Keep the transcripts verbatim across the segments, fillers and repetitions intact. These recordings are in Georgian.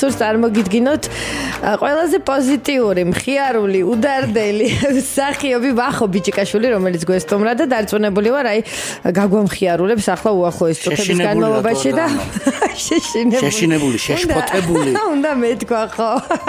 სურს წარმოგიდგინოთ ყველაზე პოზიტიური, მხიარული, უდარდელი მსახიობი ვახო ბიჭიკაშვილი, რომელიც გვესტუმრა და დარწმუნებული ვარ, აი გაგვამხიარულებს ახლა უახლოეს წუთების განმავლობაში და შეშინებული, შეშფოთებული. უნდა მეთქვა ხო?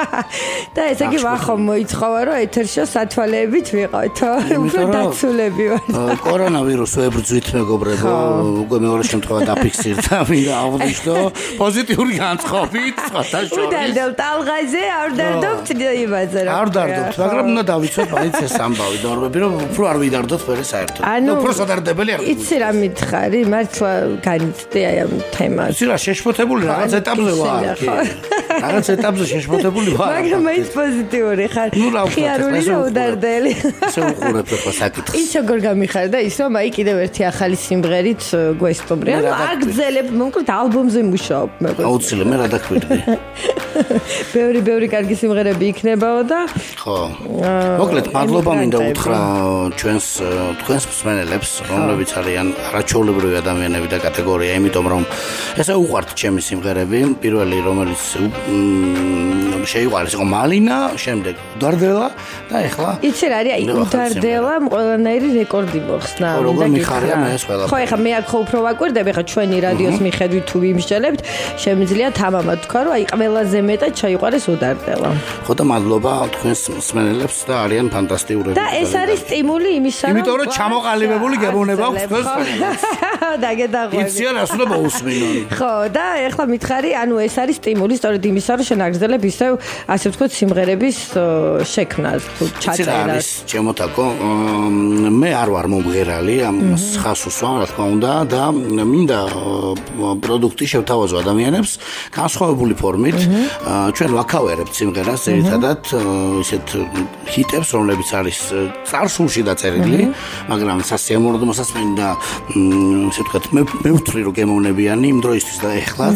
და ესე იგი ვახო მოიცხოვა, რომ ეთერში სათვალეებით ვიყავთ. უფრო დაცულები ვართ. კორონავირუსს ვებრძვით მეგობრებო, უკვე მეორე შემთხვევა დაფიქსირდა, მინდა აღვნიშნო პოზიტიური განწყობით, სხვათა შორის. უდარდელ ტალღაზე არ დარდობთ იმაზე რა. არ დარდობთ, მაგრამ უნდა დავიცვათ მაინც ეს ამბავი ნორმები, რომ უფრო არ ვიდარდოთ მერე საერთოდ. უფრო სადარდებელი არ. იცი რა მითხარი, მართლა განიცდი აი ამ თემას. იცი რა, შეშფოთებული რაღაც ეტაპზე ვარ. რაღაც ეტაპზე შეშფოთებული ვარ. მაგრამ მაინც პოზიტიური ხარ. ხიარული და უდარდელი. ისე უყურებ ახლა საკითხს. ის როგორ გამიხარდა ის, რომ აი კიდევ ერთი ახალი სიმღერით გვესტუმრე. აგძელებ, მოკლედ ალბომზე მუშაობ მეგობრებო. აუცილებლად მე რა დაქვიდგე. ბევრი ბევრი კარგი სიმღერები იქნებაო და ხო. მოკლედ მადლობა მინდა უთხრა ჩვენს თქვენს მსმენელებს, რომლებიც არიან არაჩვეულებრივი ადამიანები და კატეგორია, იმიტომ რომ ესე უყვართ ჩემი სიმღერები, პირველი რომელიც შეიყვარეს იყო მალინა, შემდეგ უდარდელა და ეხლა იცი რა არის, აი უდარდელამ ყველანაირი რეკორდი მოხსნა. როგორ მიხარია მე ეს ყველა. ხო, ეხლა მე აქ ხო უფრო ვაკვირდები, ეხლა ჩვენი რადიოს მიხედვით თუ ვიმსჯელებთ, შემიძლია თამამად თქვა, რომ აი ყველაზე მეტად ჩაიყვარეს უდარდელა. ხო და მადლობა თქვენს მსმენელებს და არიან ფანტასტიკურები. და ეს არის სტიმული იმისა, რომ იმიტომ რომ ჩამოყალიბებული გემოვნება აქვს თქვენს მსმენელებს. დაგედაღვევი. იცი რა, სულ მოусმინონ. ხო, და ეხლა მითხარი, ანუ ეს არის სტიმული სწორედ იმისა, რომ შენ აგრძელებ ისევ, ასე ვთქვათ, სიმღერების შექმნას თუ ჩაწერას. ჩემოთაკო, მე არ ვარ მომღერალი, ამ ხას უსვამ, რა თქმა უნდა, და მინდა პროდუქტი შევთავაზო ადამიანებს განსხვავებული ფორმით. ჩვენ ვაქავერებთ სიმღერას ძირითადად ისეთ ჰიტებს, რომლებიც არის წარსულში დაწერილი, მაგრამ სასიამოვნოა მინდა ისე ვთქვათ, მე ვთვლი რომ გემოვნებიანი იმ დროისთვის და ეხლაც.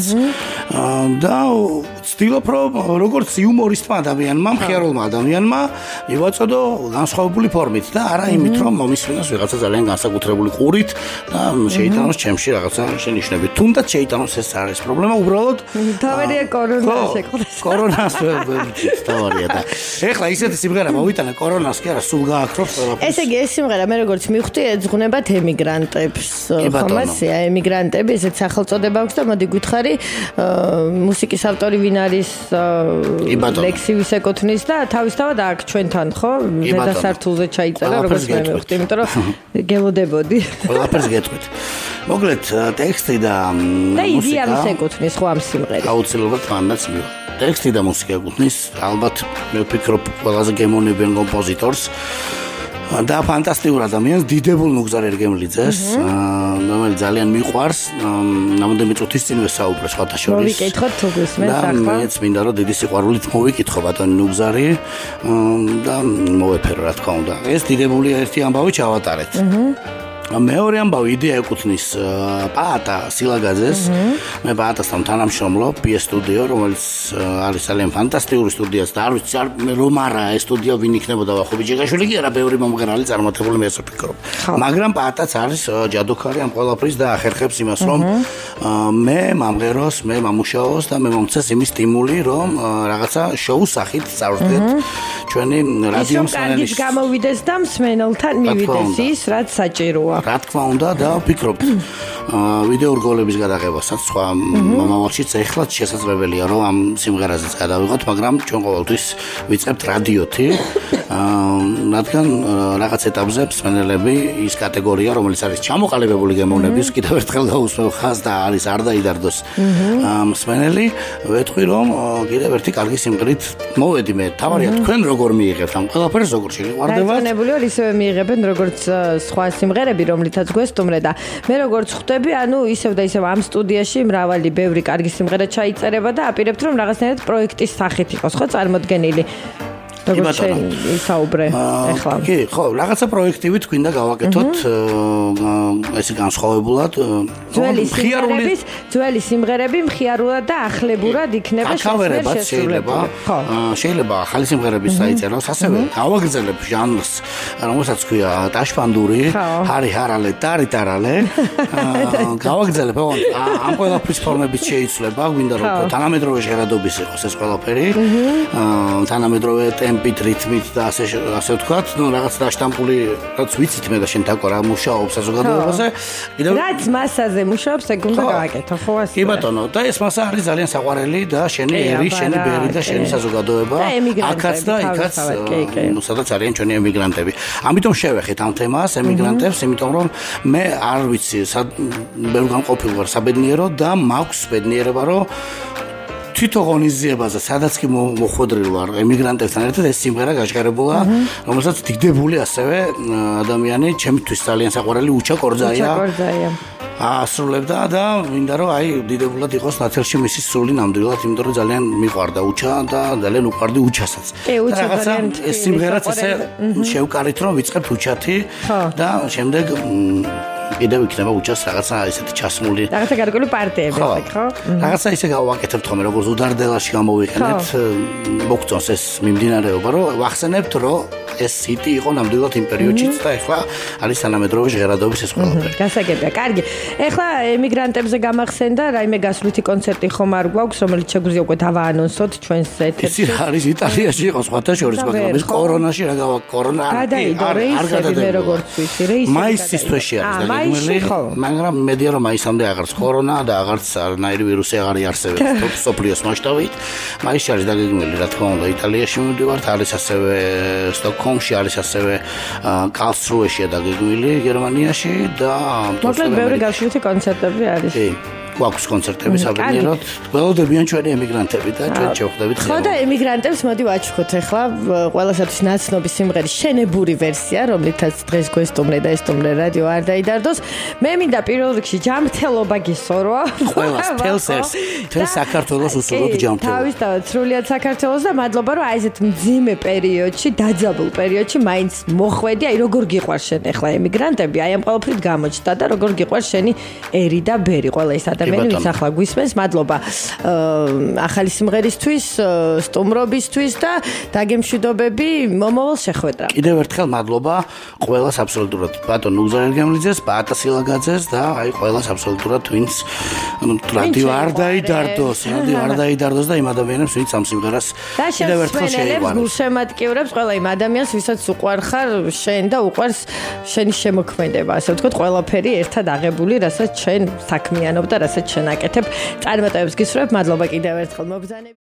და ვცდილობ რომ როგორც იუმორისტმა ადამიანმა, მხიარულმა ადამიანმა მივაწოდო განსხვავებული ფორმით და არა იმით რომ მომისმინოს ვიღაცა ძალიან განსაკუთრებული ყურით და შეიტანოს ჩემში რაღაცა შენიშვნები. თუნდაც შეიტანოს ეს არის პრობლემა, უბრალოდ თავარია კორონას ეკუთვნის. კორონას ვერბერჩით თავარია და ეხლა ისეთი სიმღერა მოვიტანა კორონას კი არა, სულ გააქრობს ყველაფერს. ესე იგი ეს სიმღერა მე როგორც მივხვდი ეძღვნებათ ემიგრანტებს. ხომასია ემიგრანტები, ესეც სახელწოდება აქვს და მოდი გითხარი მუსიკის ავტორი ვინ არის ლექსივის ეკუთვნის და თავისთავად აქ ჩვენთან ხო ზედასართულზე ჩაიწერა როგორც მე მივხვდი, იმიტომ რომ გელოდებოდი. ყველაფერს გეტყვით. მოკლედ ტექსტი და და იდეა ვის ეკუთვნის ხო ამ სიმღერას? აუცილებლად მანდაც მივა. ტექსტი და მუსიკა ეკუთვნის ალბათ მე ვფიქრობ ყველაზე გემოვნებიან კომპოზიტორს და ფანტასტიკურ ადამიანს დიდებულ ნუგზარ ერგემლიძეს, რომელიც ძალიან მიყვარს, ნამდვილი წუთის წინ ვესაუბრე სხვათა შორის. მოვიკითხოთ თუ გისმენთ ახლა. მეც მინდა რომ დიდი სიყვარულით მოვიკითხო ბატონი ნუგზარი და მოვეფერო რა თქმა უნდა. ეს დიდებული ერთი ამბავი ჩავატარეთ. მეორე ამბავი იდეა ეკუთვნის პაატა სილაგაძეს. მე პაატასთან თანამშრომლობ პი ეს სტუდიო, რომელიც არის ძალიან ფანტასტიკური სტუდიაც და არ ვიცი რომ არა ეს სტუდიო ვინ იქნებოდა ვახო ბიჭიკაშვილი კი არა, ბევრი მომღერალი წარმატებული მე ასე ვფიქრობ. მაგრამ პაატაც არის ჯადოქარი ამ ყველაფრის და ახერხებს იმას, რომ მე მომღეროს, მე მომუშაოს და მე მომცეს იმის სტიმული, რომ რაღაცა შოუს სახით წავდეთ ჩვენი რადიო მსმენელის. ის გამოვიდეს და მსმენელთან მივიდეს ის, რაც საჭიროა. რა თქმა უნდა და ვფიქრობ ვიდეო რგოლების გადაღებასაც სხვა მომავალშიც ეხლაც შესაძლებელია რომ ამ სიმღერაზეც გადავიღოთ, მაგრამ ჩვენ ყოველთვის ვიწყებთ რადიოთი, რადგან რაღაც ეტაპზე მსმენელები ის კატეგორია, რომელიც არის ჩამოყალიბებული გემოვნების, კიდევ ერთხელ გაუსმევ ხაზს და არის არ დაიდარდოს მსმენელი, ვეთქვი რომ კიდევ ერთი კარგი სიმღერით მოვედი მე. თავარია თქვენ როგორ მიიღებთ ამ ყველაფერს, როგორ შეგვიყვარდებათ? დარწმუნებული ვარ ისევე მიიღებენ როგორც სხვა სიმღერები, რომლითაც გვესტუმრე და მე როგორც ხვდები, ანუ ისევ და ისევ ამ სტუდიაში მრავალი ბევრი კარგი სიმღერა ჩაიწერება და აპირებთ რომ რაღაცნაირად პროექტის სახით იყოს ხო წარმოდგენილი. როგორც შენ ისაუბრე ახლა. კი, ხო, რაღაცა პროექტივით გვინდა გავაკეთოთ ესე განსხვავებულად. ძველი სიმღერების, ძველი სიმღერები მხიარულად და ახლებურად იქნება შესრულებული. შეიძლება ახალი სიმღერების დაიწეროს, ასევე გავაგრძელებ ჟანრს, რომელსაც ქვია ტაშპანდური, ჰარი ჰარალე, ტარი ტარალე. გავაგრძელებ, ამ ყველაფრის ფორმებით შეიძლება, გვინდა რომ თანამედროვე ჟღერადობის იყოს ეს ყველაფერი. თანამედროვე ტემპით, რითმით და ასე ასე ვთქვათ, ну რაღაც დაშტამპული, რაც ვიცით მე და შენ თაკო რა მუშაობს საზოგადოებაზე. კიდევ რაც მასაზე მუშაობს, ეგ უნდა გააკეთო, ხო ასე. კი ბატონო, და ეს მასა არის ძალიან საყვარელი და შენი ერი, შენი ბერი და შენი საზოგადოება, აქაც და იქაც, ну სადაც არიან ჩვენი ემიგრანტები. ამიტომ შევეხეთ ამ თემას, ემიგრანტებს, იმიტომ რომ მე არ ვიცი, მე განყოფილ ვარ საბედნიერო და მაქვს ბედნიერება, რომ თვითონ ღონისძიებაზე, სადაც კი მოხვედრილ ვარ ემიგრანტებთან ერთად ეს სიმღერა გაჟღერებულა, რომელსაც დიდებული ასევე ადამიანი, ჩემთვის ძალიან საყვარელი უჩა კორძაია. უჩა კორძაია. ასრულებდა და მინდა რომ აი დიდებულად იყოს ნათელში მისი სული ნამდვილად, იმიტომ რომ ძალიან მიყვარდა უჩა და ძალიან უყვარდი უჩასაც. რაღაცა ეს სიმღერაც ესე შევკარით რომ ვიწყებთ უჩათი და შემდეგ კიდევ იქნება უჩას რაღაცა ესეთი ჩასმული რაღაცა გარკვეული პარტიები ხო? რაღაცა ისე გავაკეთებთ ხოლმე როგორც უდარდელაში გამოვიყენეთ მოგწონს ეს მიმდინარეობა რომ ვახსენებთ რომ ეს ჰიტი იყო ნამდვილად იმ პერიოდშიც და ეხლა არის თანამედროვე ჟღერადობის ეს ყველაფერი. გასაგებია, კარგი. ეხლა ემიგრანტებზე გამახსენდა რაიმე გასვლითი კონცერტი ხომ არ გვაქვს, რომელიც შეგვიძლია უკვე დავაანონსოთ ჩვენს ეთერში. ის არის იტალიაში იყო სხვათა შორის, მაგრამ ეს კორონაში რა გავა კორონა არ არ გადადება როგორც ვიცი, რეისი. მაისის თვეში არის დაგეგმილი, მაგრამ მედია რომ მაისამდე აღარც კორონა და აღარც არანაირი ვირუსი აღარ იარსებებს სოფლიოს მასშტაბით. მაისში არის დაგეგმილი, რა თქმა უნდა, იტალიაში მივდივართ, არის ასევე სტოკჰოლმში, არის ასევე კარლსრუეშია დაგეგმილი გერმანიაში და მოკლედ ბევრი გასვლითი კონცერტები არის. კი. გვაქვს კონცერტები საბედნიეროდ. გველოდებიან ჩვენი ემიგრანტები და ჩვენ შევხვდებით. ხო და ემიგრანტებს მოდი ვაჩვქოთ ახლა ყველასათვის ნაცნობი სიმღერის შენებური ვერსია, რომლითაც დღეს გვესტუმრე და ესტუმრე რადიო არ დაიდარდოს. მე მინდა პირველ რიგში ჯანმრთელობა გისურვო. ყველას თელს ეს თელ საქართველოს უსურვოთ ჯანმრთელობა. თავისთავად სრულიად საქართველოს და მადლობა რომ აი ესეთ მძიმე პერიოდში, დაძაბულ პერიოდში მაინც მოხვედი, აი როგორ გიყვარს შენ ახლა ემიგრანტები, აი ამ ყველაფრით გამოჩნდა და როგორ გიყვარს შენი ერი და ბერი ყველა ეს ადამიანი ვინც ახლა გვისმენს, მადლობა ახალი სიმღერისთვის, სტუმრობისთვის და დაგემშვიდობები მომავალ შეხვედრა. კიდევ ერთხელ მადლობა ყველას აბსოლუტურად ბატონ უზარერგემლიძეს, ბატა სილაგაძეს და აი ყველას აბსოლუტურად ვინც რადიო არ დაიდარდოს, რადიო არ დაიდარდოს და იმ ადამიანებს ვინც ამ სიმღერას კიდევ ერთხელ შეიყვანეს. გულშემატკივრებს ყველა იმ ადამიანს, ვისაც უყვარ ხარ შენ და უყვარს შენი შემოქმედება, ასე ვთქვათ, ყველაფერი ერთად აღებული, რასაც შენ საქმიანობ და რასაც შენ აკეთებ. წარმატებებს გისურვებ, მადლობა კიდევ ერთხელ მოგზაურობ.